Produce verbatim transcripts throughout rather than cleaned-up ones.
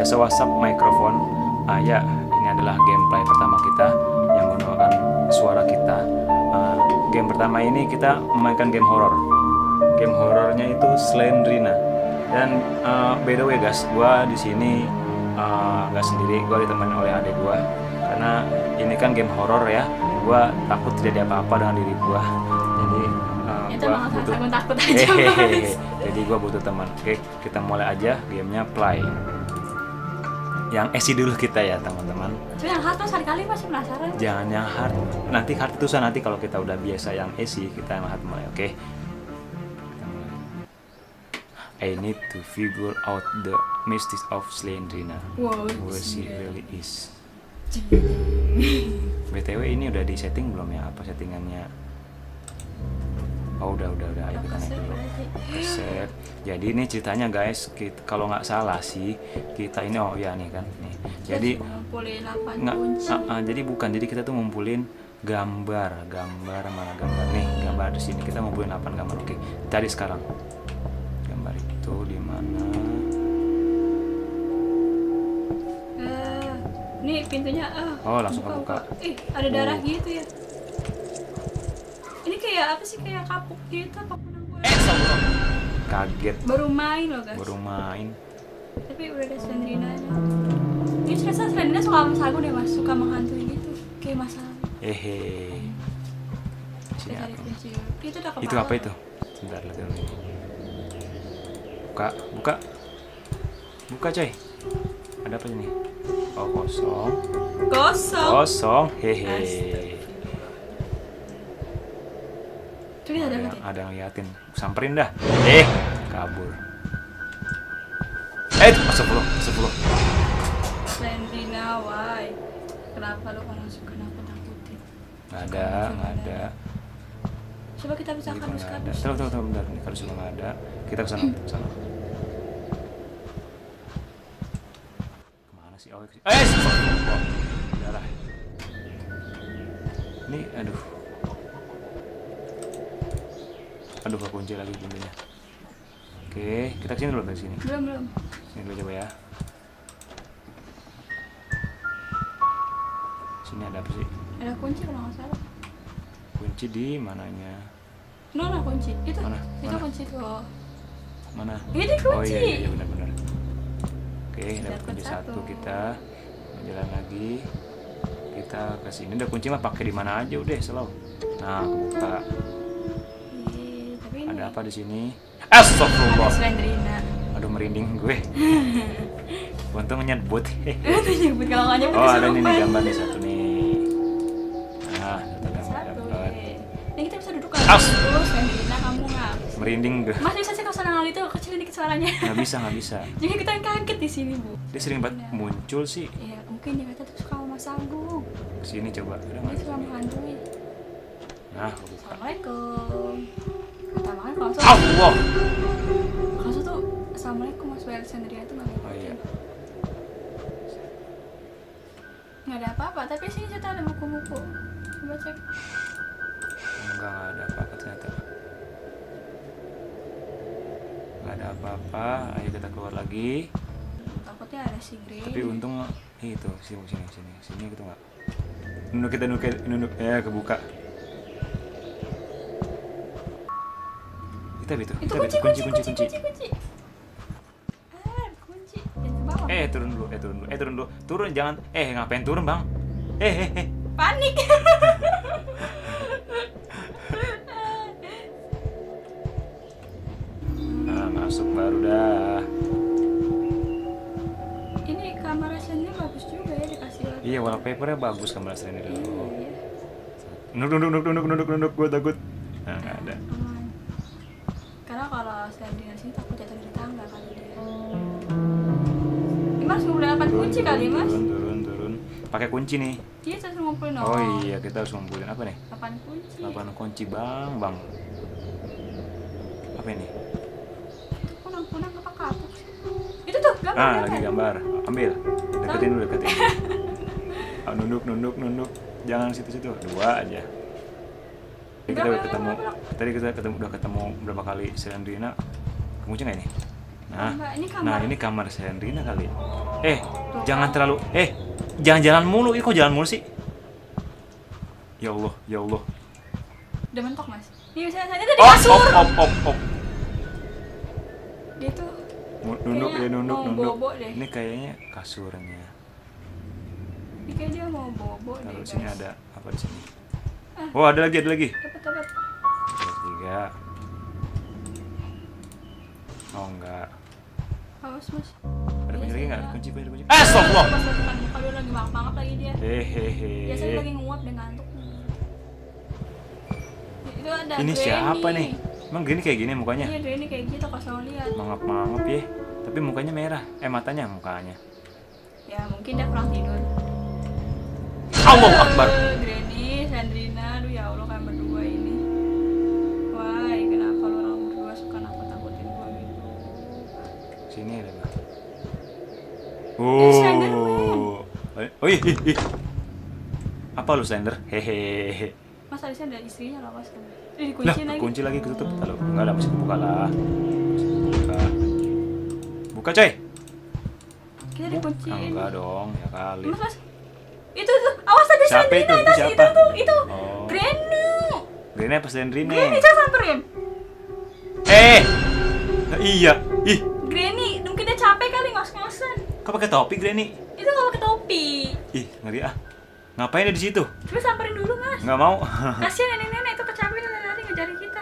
biasa WhatsApp microphone. Uh, ya, ini adalah gameplay pertama kita yang menggunakan suara kita. Uh, game pertama ini kita memainkan game horror. Game horornya itu Slendrina. Dan uh, by the way guys, gua di sini nggak uh, sendiri, gua ditemani oleh adik gua. Karena ini kan game horor ya, gua takut terjadi apa-apa dengan diri gua. Jadi uh, itu gua malah butuh aku takut aja mas. Jadi gua butuh teman. Oke, kita mulai aja gamenya play. Yang easy dulu kita ya teman-teman. Cuma yang hard tuh sekali masih penasaran. Jangan yang hard. Nanti hard itu susah, nanti kalau kita udah biasa yang easy kita yang hard mulai. Oke. I need to figure out the mystery of Slendrina. Wow, Who she really is. B T W ini udah di setting belum ya? Apa settingannya? Oh udah udah udah. Ayo kita naik dulu. Keset. Jadi ini ceritanya guys, kita, kalau nggak salah sih kita ini oh ya nih kan nih. Jadi nggak, uh, uh, jadi bukan. Jadi kita tuh ngumpulin gambar, gambar mana gambar nih? Gambar di sini. Kita ngumpulin delapan gambar. Oke. Cari sekarang. Gambar itu di mana? Uh, nih pintunya. Uh, oh langsung kebuka. Ih ada darah oh. gitu ya. Ini kayak apa sih, kayak kapuk gitu apa gue? Eh, kaget. Baru main loh guys. Baru main. Tapi udah ada Slendrinanya. Ini cerita Slendrina suka sama Sagu deh mas, suka menghantui gitu. Kayak masalah. Hehe. Sini aku. Itu udah kepala. Itu apa itu? Sebentar lagi. Buka, buka. Buka coy. Ada apa ini? Oh kosong. Kosong. Kosong. Hehe. Ada, ada, yang, ada yang liatin, samperin dah. Eh, kabur. Eh, masuk dulu, masuk dulu. Slendrina, why? Kenapa lu kalau suka nakut-nakutin? Nggak ada, nggak ada. Coba kita bisa kardus-kardus. Tahu, tahu, tahu, bentar. Ini kardus juga nggak ada. Kita kesana, kesana. Kemana sih? Oh, eh, oh, darah. Ini, aduh. Aduh, gak kunci lagi pintunya. Oke, kita kesini dulu dari sini. Belum, belum. Sini dulu coba ya. Sini ada apa sih? Ada kunci kalau nggak salah. Kunci di mananya? No, no kunci. Itu, mana? itu Mana? kunci tuh. Mana? Ini kunci. Oh iya, iya, iya benar-benar. Oke, dapat kunci satu. satu. Kita jalan lagi. Kita ke sini. Udah kunci mah pakai di mana aja udah selalu. Nah, kebuka. Ada apa di sini? Astagfirullah. Ada Slendrina. Aduh merinding gue. Untung nyebut. Itu nyebut, kalau nggak nyebut. Oh ada nih, nih gambar nih satu nih. Nah satu gambar dapat. Ini kita bisa duduk kan? As. Oh Slendrina kamu nggak? Merinding gue. Mas bisa sih kalau sana itu kecilin dikit suaranya. Nggak bisa nggak bisa. Jadi kita kaget di sini bu. Dia sering banget muncul sih. Iya mungkin dia kata tuh suka sama Mas Agung. Sini coba. Udah Dia suka menghantui. Nah buka. Assalamualaikum. Pertama kan kalau Allah. kalau tuh assalamualaikum Mas Wel Slendrina tuh nggak. Oh iya. Nggak ada apa-apa, tapi sini cerita ada buku-buku. Coba cek. Enggak, nggak ada apa-apa ternyata. Nggak ada apa-apa. Ayo kita keluar lagi. Takutnya ada si Grey. Tapi untung itu sini sini sini sini gitu nggak. Nunduk kita nunduk nunduk ya kebuka. Kita itu. Itu Kita kunci, kunci kunci, kunci kunci. kunci, kunci. Ah, kunci. Jangan ke bawah. Eh turun dulu, eh turun dulu, eh turun dulu, turun jangan, eh ngapain turun bang? Eh eh eh. Panik. Nah masuk baru dah. Ini kamera Slendrina bagus juga ya dikasih warna. Iya wallpapernya bagus kamera Slendrina Iya, dulu. iya. Nunduk nunduk nunduk nunduk nunduk nunduk, gue takut. Nah nggak ada. Aman. Karena kalau Slendrina sini takut jatuh dari tangga kali dia. Ini Mas ngumpulin delapan kunci kali Mas. Turun turun turun. Pakai kunci nih. Iya harus ngumpulin dong. Oh iya kita harus ngumpulin apa nih? delapan kunci. delapan kunci bang bang. Apa ini? Kunang-kunang apa kapuk sih? Itu tuh gambar. Ah gambar. lagi gambar. Ambil. Deketin dulu deketin. Ah, nunduk nunduk nunduk. Jangan situ-situ. Dua aja. Jadi kita udah ketemu. Tadi kita ketemu udah ketemu berapa kali Slendrina. Kunci nggak ini? Nah Nah, Enggak, ini kamar. nah ini kamar Sandrina kali. Eh, Tuh, jangan kan. terlalu. Eh, jangan jalan mulu. Ih, kok jalan mulu sih? Ya Allah, ya Allah. Udah mentok mas. Nih saya saya tadi Oh, kasur. op, op, op, op. Dia tuh Mu- Nunduk kayaknya ya, nunduk, mau nunduk. bobo deh. Ini kayaknya kasurnya. Ini kayak dia mau bobo deh. Lalu Guys. sini ada apa di sini? Ah. Oh, ada lagi, ada lagi. Dapat dapat. Ada tiga. Oh enggak. Awas mas. Ada kunci Biasa lagi nggak? ya. Ada kunci, ada kunci. Eh, stop lo. Pas depan muka dia lagi mangap-mangap lagi dia. Hehehe. Biasanya lagi nguap dan ngantuk. Itu ada Ini Granny. siapa nih? Emang gini kayak gini mukanya? Iya Granny kayak gitu kalau lihat. Mangap-mangap ya. Tapi mukanya merah. Eh, matanya mukanya. Ya mungkin dia kurang tidur. Allahu Akbar. Eh, Granny, Sandrina, aduh ya Allah kalian berdua ini. Wah, kenapa lu orang berdua suka nakut-nakutin gua gitu? Sini ada apa? Eh, Slenderman. Oh. Oh, ih, ih, ih. Apa lu Slender? Hehehe. Mas Alisnya ada istrinya lah mas. Eh, Lah, dikunci lagi. kunci lagi ketutup. Halo, enggak ada masih buka lah. Masih buka. Buka, coy. Kita Ah, dikunciin. enggak dong, ya kali. Mas, mas. Itu tuh, awas ada Siapa Sandrina itu? Itu itu, siapa? itu tuh, itu. Oh. Granny. Gini apa Slendrine? Granny saya samperin. Eh. Nah, iya. Ih, Granny, mungkin dia capek kali ngos-ngosan. kok pakai topi Granny? Itu nggak pakai topi. Ih, ngeri ah. Ngapain dia di situ? Coba samperin dulu mas. Nggak mau. Kasian nenek-nenek itu kecapean dari tadi ngejarin kita.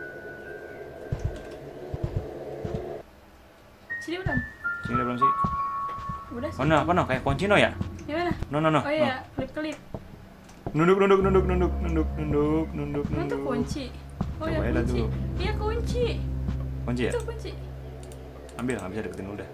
Sini belum? Sini udah belum sih? Udah sih. Oh, no, apa no? Kayak kunci no ya? Gimana? No, no, no. Oh iya, klip-klip. Nunduk, nunduk, nunduk, nunduk, nunduk, nunduk, nunduk, Oh, itu nunduk. kunci. Oh iya Cobain lah kunci. dulu. Iya kunci. Kunci ya? Itu kunci. Ambil, nggak bisa deketin udah.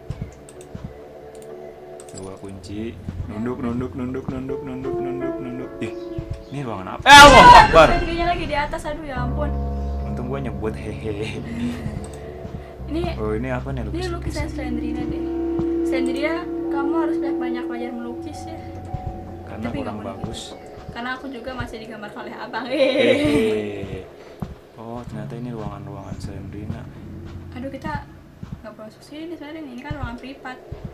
Dua kunci. Nunduk, nunduk, nunduk, nunduk, nunduk, nunduk, nunduk. Ih, ini ruangan apa? Eh, Allah Akbar. Sandrinya lagi di atas, aduh ya ampun. Untung gua nyebut hehe. Ini Oh, ini apa nih ini lukis? lukisan Sandrina deh. Sandrina, kamu harus banyak belajar melukis ya. Karena Tapi kurang nggak boleh bagus. Karena aku juga masih digambar oleh abang. Hehehe. Oh, ternyata ini ruangan-ruangan Sandrina. Aduh kita nggak perlu masuk sini sebenarnya, ini kan ruangan privat.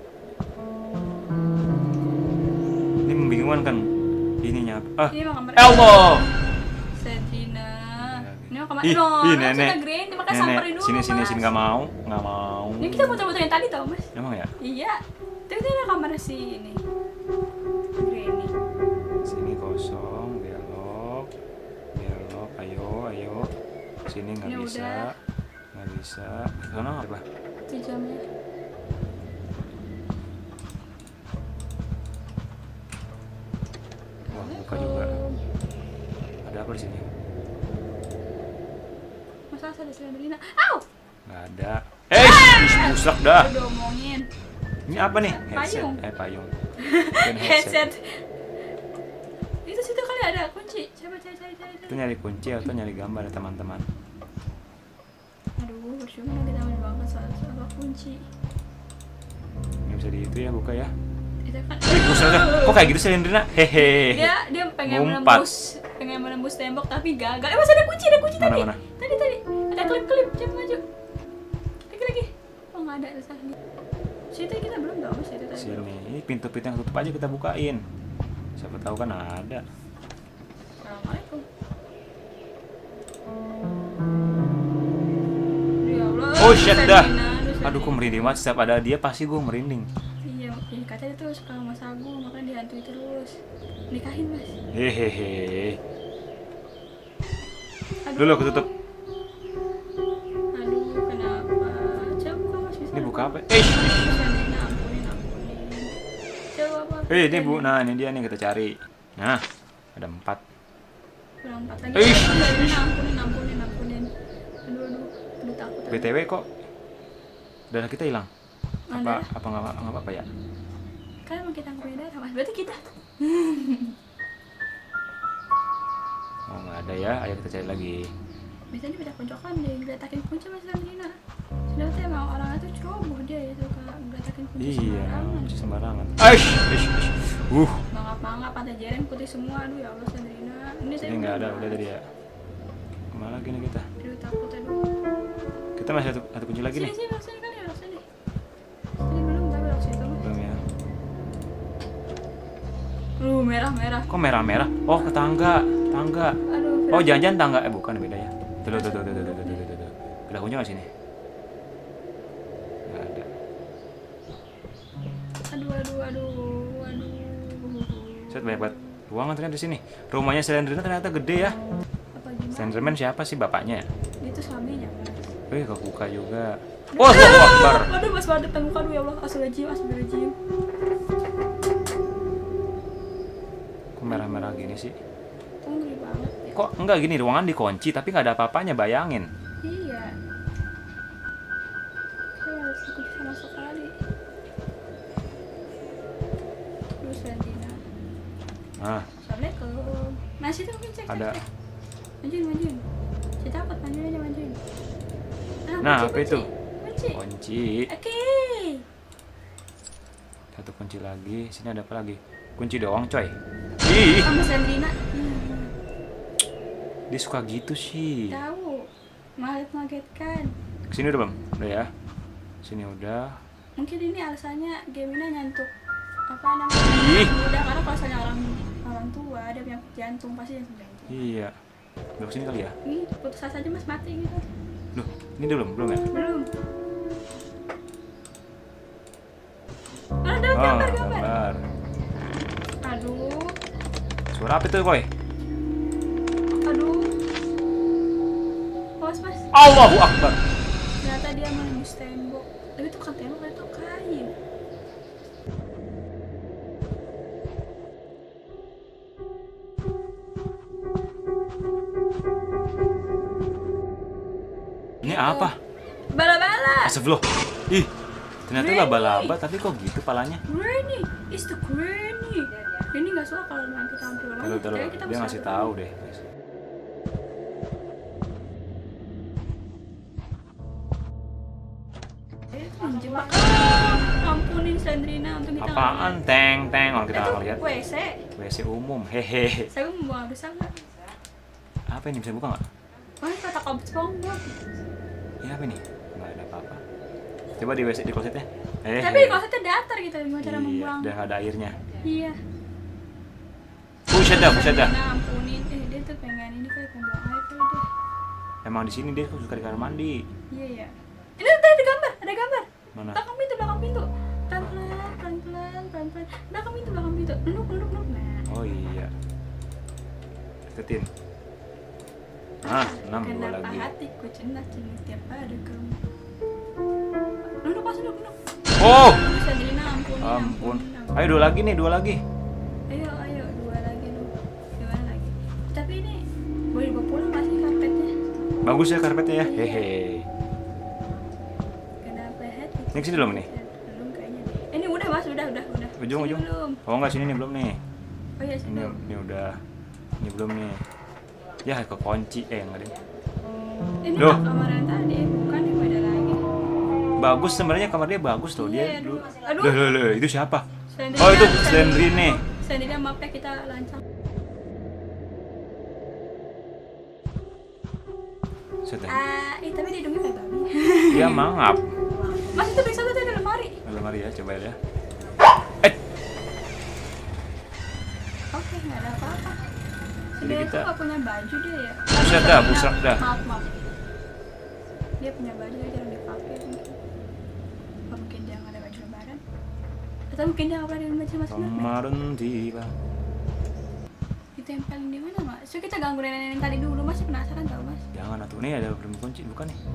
Ini membingungkan kan ininya apa? Ah, Ini mah kamar Allah. Sandrina. Ini mah kamar Ih, no, ih, no, nenek. sudah Granny, makanya samperin Nenek, dulu sini sini mas. sini nggak mau, nggak mau. Ini kita muter-muter yang tadi tau mas. Emang ya? Iya. Tapi itu ada kamar si ini. Granny. Sini kosong, belok, belok, ayo, ayo. Sini nggak Ini bisa, udah. nggak bisa. Sana apa? Itu jamnya. Wah, buka juga. Ada apa di sini? Masa ada Sandrina? Au! Nggak ada. Eh, ih, rusak dah. Udah omongin. Ini apa nih? Payung. Headset. Eh, payung. Bukan Headset. Itu situ kali ada kunci. Coba cari cari cari. Itu cari. nyari kunci atau nyari gambar ya teman-teman? Aduh, percuma kita main banget soal soal kunci. Ini bisa di itu ya, buka ya. Itu kan. Eh, buset dah. Kok kayak gitu sih Lendrina? Hehehe. Dia dia pengen Ngumpat. menembus pengen menembus tembok tapi gagal. Eh masih ada kunci, ada kunci Mana, tadi. mana? Tadi tadi ada klip-klip, coba maju. Lagi lagi. Oh nggak ada resah nih. Situ kita belum tahu mas itu tadi. Sini, ini pintu-pintu yang tutup aja kita bukain. Siapa tahu kan ada. Assalamualaikum. Ya Allah. Oh shit dah. Sandrina, Aduh, kok merinding banget. Setiap ada dia pasti gue merinding. Iya, iya katanya tuh suka sama Mas Agung, makanya dihantui terus. Nikahin mas. Hehehe. Aduh. Dulu aku tutup. Aduh, kenapa? Coba buka mas bisa. Ini buka apa? Eh, sh- Sandrina, ampunin, ampunin. Coba apa? eh ini bu, nah ini dia nih kita cari. Nah, ada empat. Kurang empat lagi. Ih. Sandrina, ampunin, ampunin, ampunin. Aduh, aduh, aduh takut. B T W kok darah kita hilang? Apa Mana? apa nggak nggak apa-apa ya? Kan emang kita punya darah mas, berarti kita. Oh nggak ada ya, ayo kita cari lagi. Biasanya pada poncokan deh, geletakin kunci mas Sandrina. Sedangkan tuh emang orangnya tuh ceroboh dia ya, suka geletakin kunci Iya, sembarangan. kunci sembarangan. Aish, aish, aish. Uh, Mangap-mangap, pantai jaren putih semua, aduh ya Allah Sandrina. Ini saya ini nggak ada, belum udah tadi ya. Kemana lagi nih kita? Aduh takut aduh. Kita masih satu, satu kunci lagi Sini nih. sini, sini kali ya, sini. merah-merah. Kok merah-merah? Oh, ke tangga, tangga. Aduh. Oh, jangan-jangan tangga. Eh, bukan, beda ya. Tuh, tuh, tuh, tuh, tuh, tuh, tuh, tuh, tuh, tuh. Ada kunci nggak sini? Nggak ada. Aduh, aduh, aduh, aduh. Set, banyak banget ruangan ternyata di sini. Rumahnya Slendrina ternyata gede ya. Apa gimana? Slenderman siapa sih bapaknya? Dia tuh suaminya, Mas. Eh, kebuka juga. Wah, Allahu Akbar. Aduh, Mas Badut tenggukan ya Allah. Astagfirullahaladzim, astagfirullahaladzim. Kok merah-merah gini sih? Kok ngeri banget ya? Kok enggak gini, ruangan dikunci tapi nggak ada apa-apanya, bayangin. Iya. Saya harus dikunci sama sekali. Terus Slendrina. Nah, Assalamualaikum. Masih tuh mungkin cek, cek, ada. cek. Majuin, majuin. Saya takut, majuin aja, majuin. Nah, kunci, apa itu? Kunci. Kunci. Oke. Satu kunci lagi. Sini ada apa lagi? Kunci doang, coy. Ih, Sama Slendrina. Hmm. dia suka gitu sih. Tahu. Malah mengagetkan. Sini udah belum? Udah ya. Sini udah. Mungkin ini alasannya game ini nyantuk apa namanya? Ih. Udah karena kalau misalnya orang orang tua dia punya jantung pasti jantung jantung. Iya. Udah sini kali ya? Ini putus asa aja Mas mati gitu. Loh, ini udah belum? Belum ya? Belum. Ada Oh, gambar gambar. gambar. Aduh. Suara apa itu, Boy? Aduh. Awas Mas. Allahu Akbar. Ternyata dia menembus tembok. Tapi itu kan tembok, itu kayu. Ini apa? Bala-bala. Astagfirullah. Ih, ternyata Granny. laba-laba tapi kok gitu palanya? Granny, it's the Granny. Ini nggak suka kalau main kita hampir lama. Tahu tahu. Jadi kita Dia bisa ngasih berani. tahu deh. Eh, itu menjebak. Ah, ampunin Slendrina untuk kita. nggak Apaan? Teng, teng. Orang kita lihat. nggak lihat. Itu W C. W C umum. Hehe. Saya mau buang besar nggak? Apa ini bisa buka nggak? Wah, kata kau SpongeBob. Ini apa nih? Nggak ada apa-apa. Coba di W C di klosetnya. Eh. Tapi kalau kita datar gitu, gimana cara Iya, membuang? udah nggak ada airnya. Iya. Buset dah, buset dah. Slendrina ampunin. Eh, dia tuh pengen ini kayak pembuang air kali deh. Emang di sini dia suka di kamar mandi. Iya ya. Ini tuh ada gambar, ada gambar. Mana? Belakang pintu, belakang pintu. Pelan pelan, pelan pelan, pelan pelan. Belakang pintu, belakang pintu. Nunduk, nunduk, nunduk. Nah. Oh iya. Deketin. Ah, enam dua Kenapa lagi. hatiku cenah cenah tiap ada kamu. Nunduk, pas nunduk, nunduk. Oh, Slendrina ampun. ampun. Ayo dua lagi nih, dua lagi. Ayo, ayo, dua lagi lu. Gimana lagi? Tapi ini boleh dibawa pulang nggak sih karpetnya? Bagus ya karpetnya ya. Hehe. Kenapa hati? Ini kesini belum nih? Belum kayaknya. Eh, ini udah mas, udah, udah, udah. Ujung, Sini ujung. Belum. Oh enggak, sini nih belum nih. Oh iya sini. Ini, belum. ini udah. Ini belum nih. Ya kekunci. Eh enggak deh. Ini Loh. kamar yang tadi, bukan yang beda lagi. Bagus sebenarnya kamar dia bagus tuh. Iya, Dia dulu. aduh. Loh, loh, loh, itu siapa? Slendrina, Oh, itu Slendrina. Slendrina maaf ya kita lancang. Sudah. Ah, eh tapi dia hidungnya kayak babi. Dia mangap. Mas itu bisa tuh ada lemari. Lemari ya, coba ya. Oke, nggak ada apa-apa. Jadi Dia kita- tuh nggak punya baju dia ya. Buset dah, buset dah. Maaf, maaf. Dia punya baju dia jarang dipakai mungkin. Apa mungkin dia nggak ada baju lebaran? Atau mungkin dia nggak pernah di baju mas Nur? Kemarin tiba. Ditempelin di mana mas? So kita ganggu nenek yang tadi dulu mas, penasaran tau mas? Jangan atuh, nih ada belum kunci, bukan nih.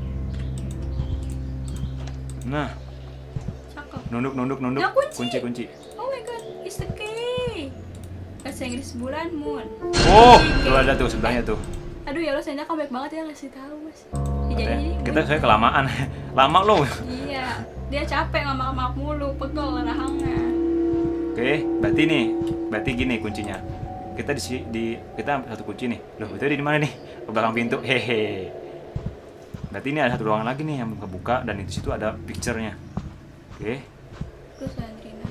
Nah, Cakep. nunduk nunduk nunduk. Ya, kunci. Kunci kunci. Oh my god, it's the key. Bahasa Inggris bulan moon. Oh, tuh ada tuh sebelahnya tuh. Aduh ya Allah, saya kamu baik banget ya ngasih tahu mas. Ya, jadi Katanya, ini kita saya kelamaan. Lama loh. iya, dia capek ngamak-ngamak mulu, pegel rahangnya. Oke, berarti nih, berarti gini kuncinya. Kita di, si- di kita satu kunci nih. Loh, itu di mana nih? Ke belakang pintu. Hehe. Berarti ini ada satu ruangan lagi nih yang kebuka dan di situ ada picture-nya. Oke. Terus Slendrina.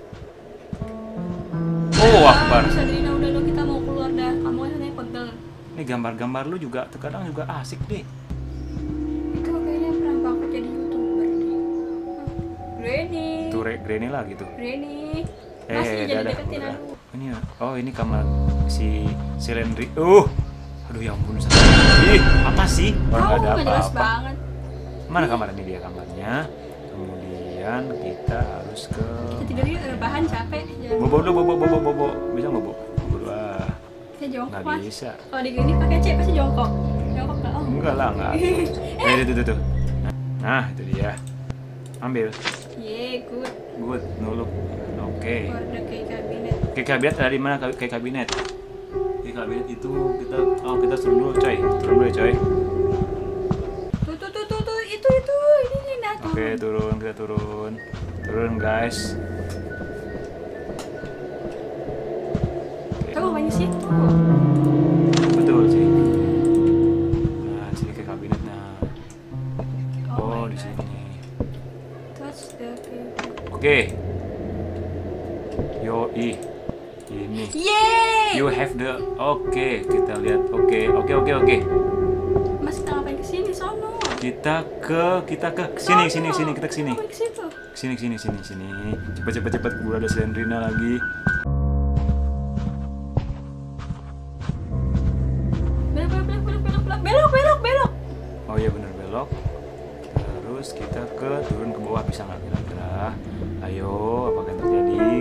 Oh, akbar. Terus Slendrina udah lo kita mau keluar dah. Kamu kan katanya pegel. Ini gambar-gambar lu juga terkadang juga asik deh. Itu kayaknya pernah aku jadi youtuber deh. Hah, Granny. Tuh Re- Granny lah gitu. Granny. Eh, Masih jadi dadah, deketin udah. aduh. Ini ya. Oh ini kamar si Selendri. Uh, aduh ya ampun. Ih, apa sih? Orang nggak ada nggak jelas apa-apa. banget. Mana kamar ini dia kamarnya? Kemudian kita harus ke. Kita tidur yuk, rebahan capek. Jangan- Bobo dulu, bobo, bobo, bobo. Bisa nggak bobo? Bobo dulu ah. Kita jongkok Nggak mas. bisa. Kalau di gini pakai C pasti jongkok. Jongkok nggak? Oh. Enggak lah, enggak. Eh, itu tuh, tuh. Nah, itu dia. Ambil. Ye, good. Good, nuluk. Oke. Kode kayak kabinet. Oke, kabinet ada di mana? Kayak kabinet. Oke, kabinet itu kita oh kita turun dulu, coy. Turun dulu, coy. Tuh tuh tuh tuh tuh itu itu ini nih nah tuh. Oke, turun, kita turun. Turun, guys. Tuh banyak situ. Betul sih. Nah, di sini kayak kabinet nah. Oh, my di God. sini. Touch the keyboard. Oke. Yo, ih. Ini. Yeay! You have the Oke, kita lihat. Oke, oke, oke, oke. Mas kita ngapain kesini sono? Kita ke kita ke sini, sini, sini, kita ke sini. Ngapain ke situ? Sini, sini, sini, sini. Cepat, cepat, cepat. Udah ada Selendrina lagi. Belok belok belok belok belok belok belok belok. Oh iya bener belok. Terus kita ke turun ke bawah bisa nggak kira-kira? Ayo, apa yang terjadi?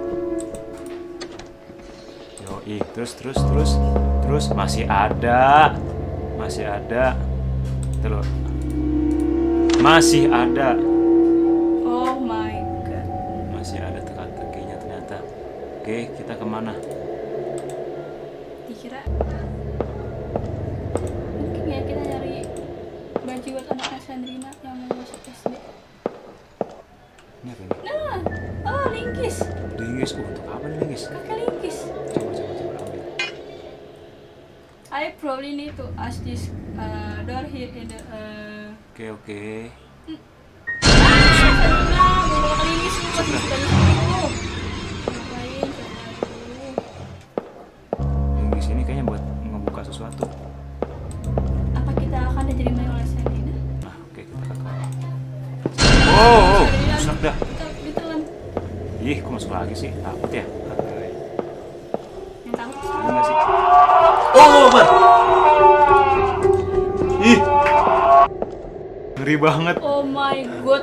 Yo, ih, terus terus terus terus masih ada, masih ada. Terus masih ada, Oh my god. masih ada teka-tekinya ternyata. Oke, kita kemana? Dikira mungkin ya kita nyari baju buat anak Sandrina yang mau masuk S D. Ini apa ini? Nah, oh linggis, Linggis, oh, untuk apa nih linggis? kakak linggis. Coba coba coba ambil. I probably need to ask this uh, door here in the uh, Oke oke. Sandrina, mau bawa linggis lu masih suka di situ. Ngapain coba dulu? Linggis ini kayaknya buat ngebuka sesuatu. Apa kita akan diterima oleh Sandrina? Nah, oke kita ke bawah. Oh, oh, Sandrina, rusak dah. kita ditelan. Ih, kok masuk lagi sih? Takut ya? Yang tahu. Ada nggak sih? Oh, Bar. Ih, ngeri banget. Oh my god.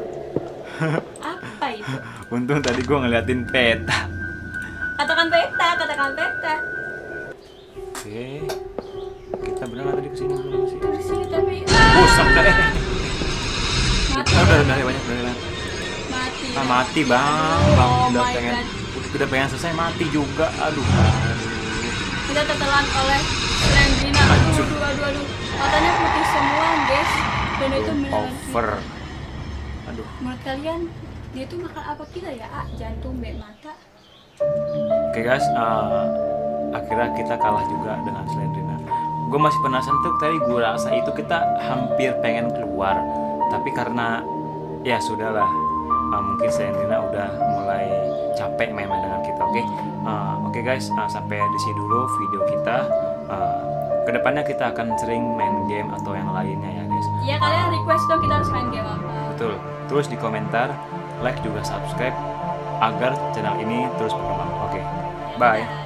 Apa itu? Untung tadi gua ngeliatin peta. Katakan peta, katakan peta. Oke, kita benar nggak tadi kesini benar nggak sih? Di sini tapi Rusak dah. Eh, mati. udah udah udah banyak udah banyak. Mati. Ah, mati bang, bang Oh udah my pengen, God. udah, udah pengen selesai mati juga. Aduh. Aduh. Kita tertelan oleh Sandrina. Aduh, Hancur. aduh, aduh, aduh. Matanya putih semua, guys. Dan itu beneran. Over. Aduh. Menurut kalian dia itu makan apa kita ya? A, jantung, B, mata. Oke guys, uh, akhirnya kita kalah juga dengan Slendrina. Gue masih penasaran tuh tadi gue rasa itu kita hampir pengen keluar, tapi karena ya sudahlah, uh, mungkin Slendrina udah mulai capek main-main dengan kita. Oke, uh, oke guys, uh, sampai di sini dulu video kita. Uh, kedepannya kita akan sering main game atau yang lainnya ya guys. Ya kalian request dong kita harus main game apa. Betul. Terus di komentar, like juga subscribe agar channel ini terus berkembang. Oke, bye.